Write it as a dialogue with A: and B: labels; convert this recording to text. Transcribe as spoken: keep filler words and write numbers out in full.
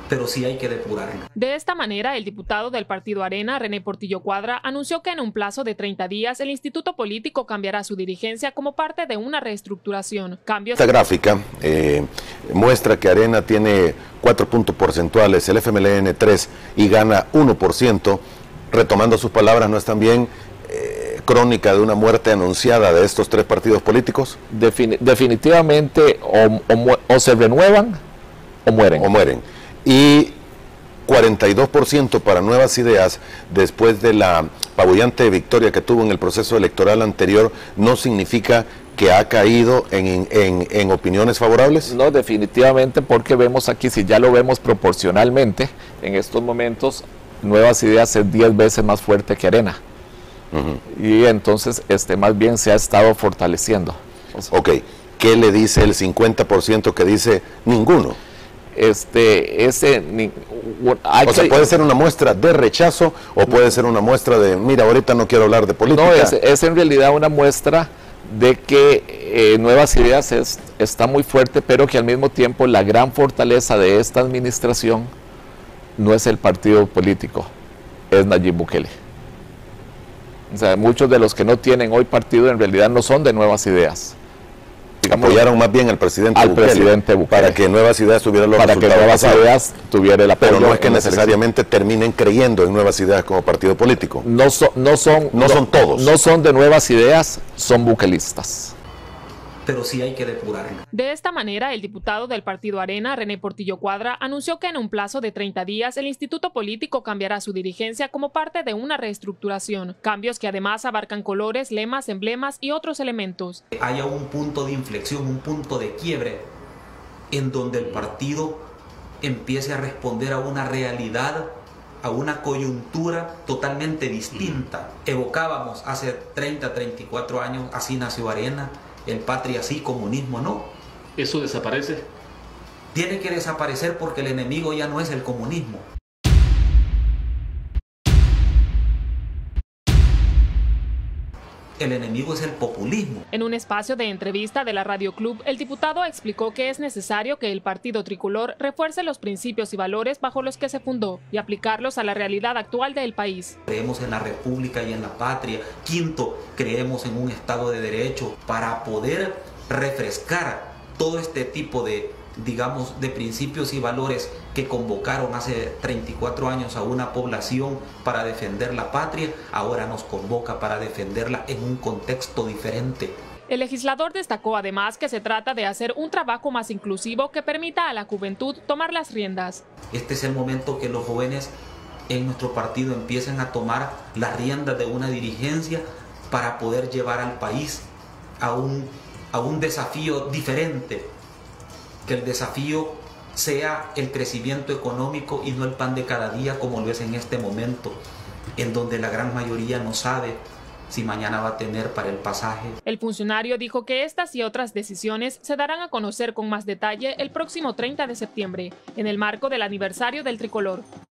A: pero sí hay que depurar.
B: De esta manera, el diputado del Partido Arena, René Portillo Cuadra, anunció que en un plazo de treinta días el instituto político cambiará su dirigencia como parte de una reestructuración. Cambios...
C: Esta gráfica eh, muestra que Arena tiene cuatro puntos porcentuales, el F M L N tres y gana uno por ciento. Retomando sus palabras, ¿no es también eh, crónica de una muerte anunciada de estos tres partidos políticos?
D: Defin definitivamente o, o, o se renuevan o mueren.
C: O mueren. Y cuarenta y dos por ciento para Nuevas Ideas, después de la apabullante victoria que tuvo en el proceso electoral anterior, ¿no significa que ha caído en, en, en opiniones favorables?
D: No, definitivamente, porque vemos aquí, si ya lo vemos proporcionalmente, en estos momentos, Nuevas Ideas es diez veces más fuerte que Arena. Uh-huh. Y entonces, este, más bien se ha estado fortaleciendo. O sea,
C: ok, ¿qué le dice el cincuenta por ciento que dice ninguno?
D: Este, ese, ni,
C: o sea, puede ser una muestra de rechazo o puede ser una muestra de, mira, ahorita no quiero hablar de política.
D: No, es, es en realidad una muestra de que eh, Nuevas Ideas es, está muy fuerte, pero que al mismo tiempo la gran fortaleza de esta administración no es el partido político, es Nayib Bukele. O sea, muchos de los que no tienen hoy partido en realidad no son de Nuevas Ideas.
C: Digamos, apoyaron más bien al presidente
D: al
C: Bukele,
D: presidente Bukele
C: para que Nuevas Ideas tuviera los
D: para que Nuevas
C: pasados.
D: Ideas tuviera el apoyo.
C: Pero no es que necesariamente terminen creyendo en Nuevas Ideas como partido político.
D: No, so, no son
C: no, no son todos.
D: No son de Nuevas Ideas, son bukelistas.
A: Pero sí hay que depurar.
B: De esta manera, el diputado del Partido Arena, René Portillo Cuadra, anunció que en un plazo de treinta días el instituto político cambiará su dirigencia como parte de una reestructuración. Cambios que además abarcan colores, lemas, emblemas y otros elementos.
A: Haya un punto de inflexión, un punto de quiebre, en donde el partido empiece a responder a una realidad, a una coyuntura totalmente distinta. Evocábamos hace treinta, treinta y cuatro años, así nació Arena. El patria sí, comunismo no.
E: ¿Eso desaparece?
A: Tiene que desaparecer porque el enemigo ya no es el comunismo. El enemigo es el populismo.
B: En un espacio de entrevista de la Radio Club, el diputado explicó que es necesario que el partido tricolor refuerce los principios y valores bajo los que se fundó y aplicarlos a la realidad actual del país.
A: Creemos en la república y en la patria. Quinto, creemos en un Estado de Derecho para poder refrescar todo este tipo de, digamos, de principios y valores que convocaron hace treinta y cuatro años a una población para defender la patria, ahora nos convoca para defenderla en un contexto diferente.
B: El legislador destacó además que se trata de hacer un trabajo más inclusivo que permita a la juventud tomar las riendas.
A: Este es el momento que los jóvenes en nuestro partido empiecen a tomar las riendas de una dirigencia para poder llevar al país a un, a un desafío diferente. Que el desafío sea el crecimiento económico y no el pan de cada día como lo es en este momento, en donde la gran mayoría no sabe si mañana va a tener para el pasaje.
B: El funcionario dijo que estas y otras decisiones se darán a conocer con más detalle el próximo treinta de septiembre, en el marco del aniversario del tricolor.